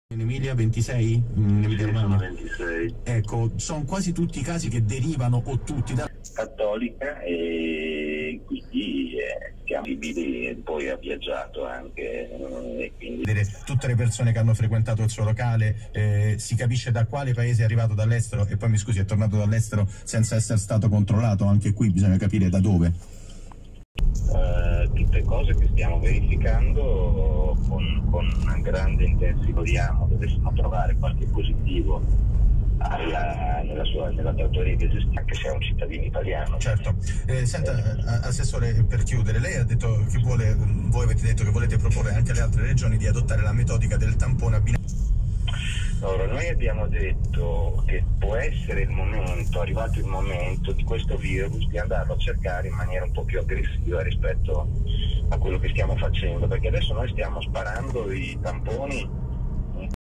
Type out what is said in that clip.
In Emilia 26? In Emilia Romagna 26. Ecco, sono quasi tutti i casi che derivano o tutti da Cattolica, e quindi siamo e poi ha viaggiato anche, e quindi tutte le persone che hanno frequentato il suo locale, si capisce da quale paese è arrivato dall'estero e poi mi scusi è tornato dall'estero senza essere stato controllato, anche qui bisogna capire da dove. Tutte cose che stiamo verificando con grande intensità. Dovessimo trovare qualche positivo nella trattoria che gestisce, anche se è un cittadino italiano. Certo. Senta, Assessore, per chiudere, lei ha detto che voi avete detto che volete proporre anche alle altre regioni di adottare la metodica del tampone abbinato. Allora, noi abbiamo detto che può essere arrivato il momento di questo virus, di andarlo a cercare in maniera un po' più aggressiva rispetto a quello che stiamo facendo, perché adesso noi stiamo sparando i tamponi